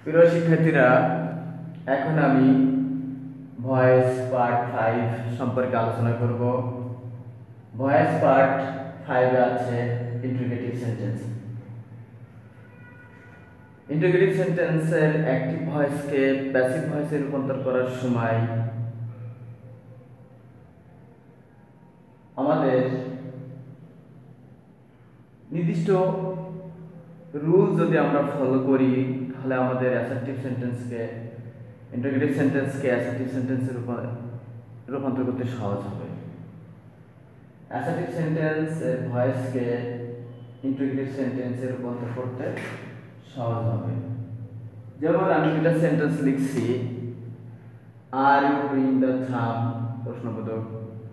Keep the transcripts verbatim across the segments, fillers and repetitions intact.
প্রিয় শিক্ষার্থীরা, এখন আমি ভয়েস পার্ট ফাইভ সম্পর্কে আলোচনা করব। ভয়েস পার্ট ফাইভে আছে ইন্টিগ্রেটিভ সেন্টেন্স। ইন্টিগ্রেটিভ সেন্টেন্সের অ্যাক্টিভ ভয়েসকে প্যাসিভ ভয়েসে রূপান্তর করার সময় আমাদের নির্দিষ্ট রুল যদি আমরা ফলো করি তাহলে আমাদের অ্যাসার্টিভ সেন্টেন্সকে ইন্টিগ্রেটিভ সেন্টেন্সকে অ্যাসার্টিভ সেন্টেন্সে রূপান্তর করতে সহজ হবে। অ্যাসার্টিভ সেন্টেন্স ভয়েসকে ইন্টিগ্রেটিভ সেন্টেন্সে রূপান্তর করতে সহজ হবে। যেমন আমি দুটা সেন্টেন্স লিখছি, আর ইউ ডুইং দ্য সাম, প্রশ্নবোধক,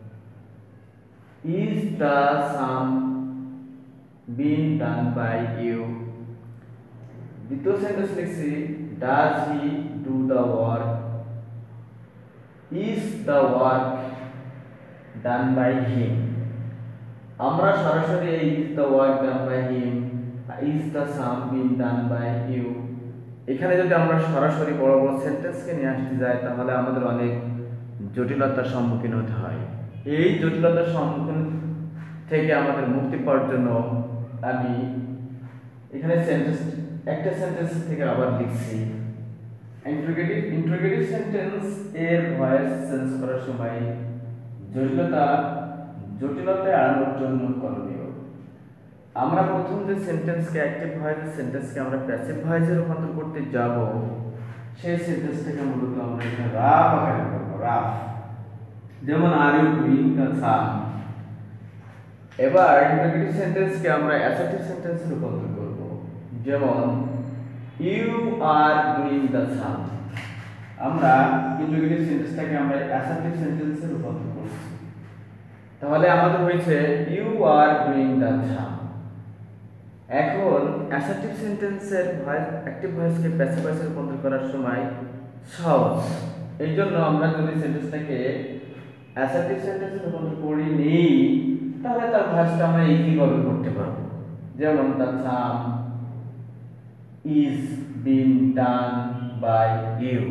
is the sum been done by you. দ্বিতীয় সেন্টেন্স লিখছি, does he do the work, is the work done by him. আমরা সরাসরি এই is the work done by him, is the sum been done by you, এখানে যদি আমরা সরাসরি বড় বড় সেন্টেন্সকে নিয়ে আসতে যাই তাহলে আমাদের অনেক জটিলতার সম্মুখীন হতে হয়। এই জটিলতার সম্মুখীন থেকে আমাদের মুক্তি পাওয়ার জন্য আমি এখানে সেন্টেন্স একটা সেন্টেন্স থেকে আবার লিখছি। ইন্টিগ্রেটিভ ইন্টিগ্রেটিভ সেন্টেন্স এর ভয়েস চেঞ্জ করার সময় জটিলতা জটিলতা এড়ানোর জন্য করণীয়, আমরা প্রথম যে সেন্টেন্সকে অ্যাক্টিভ ভয়েস সেন্টেন্সকে আমরা প্যাসিভ ভয়েসে রূপান্তর করতে যাব, সেই সেন্টেন্সটাকে মূলত আমরা এখানে রাফ আকারে করব। রাফ, যেমন are you doing the sum. এবার ইন্টিগ্রেটিভ সেন্টেন্সকে আমরা অ্যাসার্টিভ সেন্টেন্সে রূপান্তর করব। যেমন you are doing the sum, আমরা ইন্টিগ্রেটিভ সেন্টেন্সটাকে আমরা অ্যাসার্টিভ সেন্টেন্সে রূপান্তর করছি। তাহলে আমাদের হয়েছে you are doing the sum. এখন অ্যাসার্টিভ সেন্টেন্সের ভয়েস অ্যাক্টিভ ভয়েসকে প্যাসিভ ভয়েসে রূপান্তর করার সময় সহজ। এই জন্য আমরা যদি সেন্টেন্সটাকে অ্যাসার্টিভ সেন্টেন্সে রূপান্তর করি নিই তাহলে তার ভয়েসটা আমরা ইজিভাবে করতে পারবো। যেমন the sum is been done by you,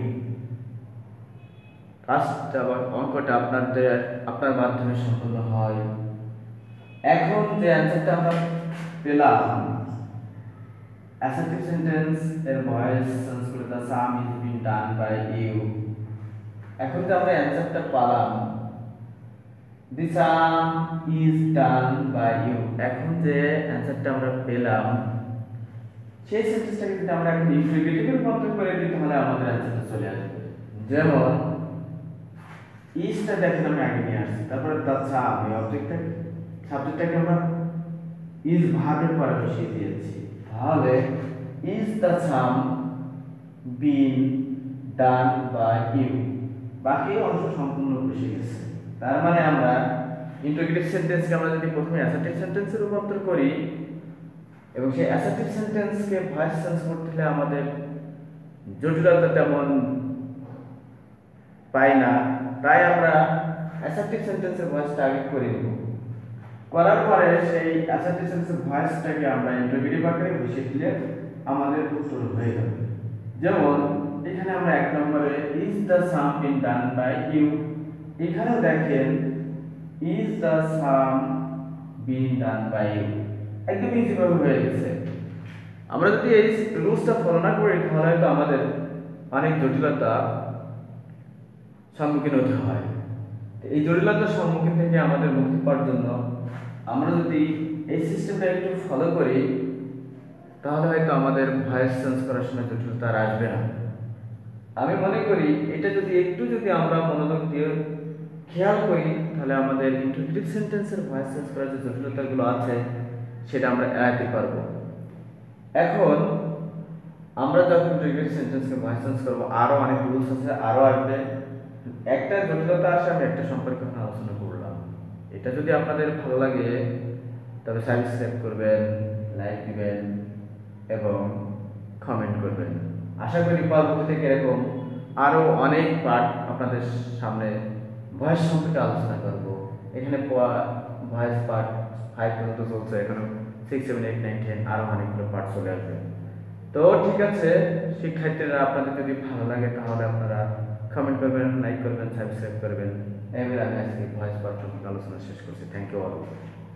কাজটা বা অঙ্কটা আপনাদের আপনার মাধ্যমে সম্পন্ন হয়। এখন যে অ্যান্সারটা আমরা পেলাম, অ্যাসার্টিভ সেন্টেন্স এর ভয়েস চেঞ্জ করে the sum is been done by you. এখন যে আমরা অ্যান্সারটা পেলাম the sum is done by you, এখন যে অ্যান্সারটা আমরা পেলাম সেই সেন্টেন্সটাকে যদি আমরা এখন ইন্টিগ্রেটিভে রূপান্তর করে দিই তাহলে আমাদের অ্যান্সারটা চলে আসবে। যেমন ইজটা দেখেন আমি আগে নিয়ে আসছি, তারপরে দ্য সাম এই অবজেক্টটা সাবজেক্টটাকে আমরা ইজ ভার্বের পরে বসিয়ে দিয়েছি। তাহলে is the sum been done by you, বাকি অংশ সম্পূর্ণ বসে গেছে। তার মানে আমরা ইন্টিগ্রেটিভ সেন্টেন্সকে আমরা যদি প্রথমে অ্যাসার্টিভ সেন্টেন্সে রূপান্তর করি এবং সেই অ্যাসার্টিভ সেন্টেন্সকে ভয়েস চেঞ্জ করতে হলে আমাদের জটিলতা তেমন পাই না, তাই আমরা অ্যাসার্টিভ সেন্টেন্সের ভয়েসটা আগে করে নেব। করার পরে সেই অ্যাসার্টিভ সেন্টেন্সের ভয়েসটাকে আমরা ইন্টিগ্রেটিভ আকারে বসিয়ে দিলে আমাদের উত্তর হয়ে যাবে। যেমন এখানে আমরা এক নম্বরে is the sum been done by you, এখানেও দেখেন is the sum been done by you, একদম ইজিভাবে হয়ে গেছে। আমরা যদি এই রুলসটা ফলো না করি তাহলে হয়তো আমাদের অনেক জটিলতা সম্মুখীন হতে হয়। এই জটিলতার সম্মুখীন থেকে আমাদের মুক্তি পাওয়ার জন্য আমরা যদি এই সিস্টেমটা একটু ফলো করি তাহলে হয়তো আমাদের ভয়েস চেঞ্জ করার সময় জটিলতা আর আসবে না। আমি মনে করি এটা যদি একটু যদি আমরা মনোযোগ দিয়ে খেয়াল করি তাহলে আমাদের ইন্টিগ্রেটিভ সেন্টেন্সের ভয়েস চেঞ্জ করার যে জটিলতাগুলো আছে সেটা আমরা এড়াতে পারবো। এখন আমরা যখন ইন্টিগ্রেটিভ সেন্টেন্সকে ভয়েস চেঞ্জ করবো আরও অনেক রুলস আছে, আরও আসবে। একটা জটিলতা আসে, আমি একটা সম্পর্কে আলোচনা করলাম। এটা যদি আপনাদের ভালো লাগে তবে সাবস্ক্রাইব করবেন, লাইক দিবেন এবং কমেন্ট করবেন। আশা করি পরবর্তী থেকে এরকম আরও অনেক পার্ট আপনাদের সামনে ভয়েস সম্পর্কে আলোচনা করব। এখানে ভয়েস পার্ট ফাইভ পর্যন্ত চলছে, এখনো six seven eight nine ten আরও অনেকগুলো পার্ট চলে আসবে। তো ঠিক আছে শিক্ষার্থীরা, আপনাদের যদি ভালো লাগে তাহলে আপনারা কমেন্ট করবেন, লাইক করবেন, সাবস্ক্রাইব করবেন। এবারে আমি আজকে ভয়েস পার্ট আলোচনা শেষ করছি। Thank you all.